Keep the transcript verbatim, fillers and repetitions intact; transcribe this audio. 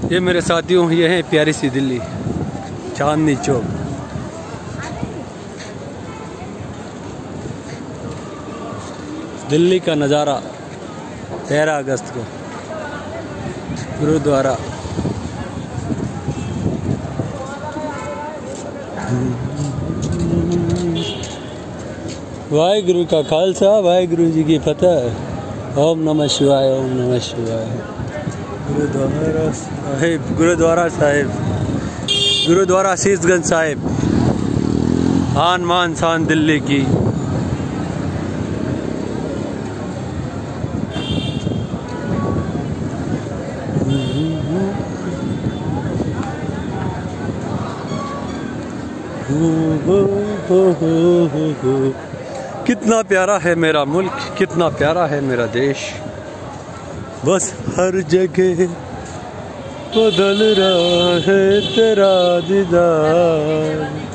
ये मेरे साथियों, ये है प्यारी सी दिल्ली, चांदनी चौक। दिल्ली का नज़ारा तेरह अगस्त को गुरुद्वारा। वाहिगुरु का खालसा, वाहिगुरु जी की फतेह। ओम नमः शिवाय, ओम नमः शिवाय। गुरुद्वारा साहिब, गुरुद्वारा साहिब, गुरुद्वारा शीशगंज साहिब, आन मान शान दिल्ली की। कितना प्यारा है मेरा मुल्क, कितना प्यारा है मेरा देश। बस हर जगह बदल रहा है तेरा दीदार।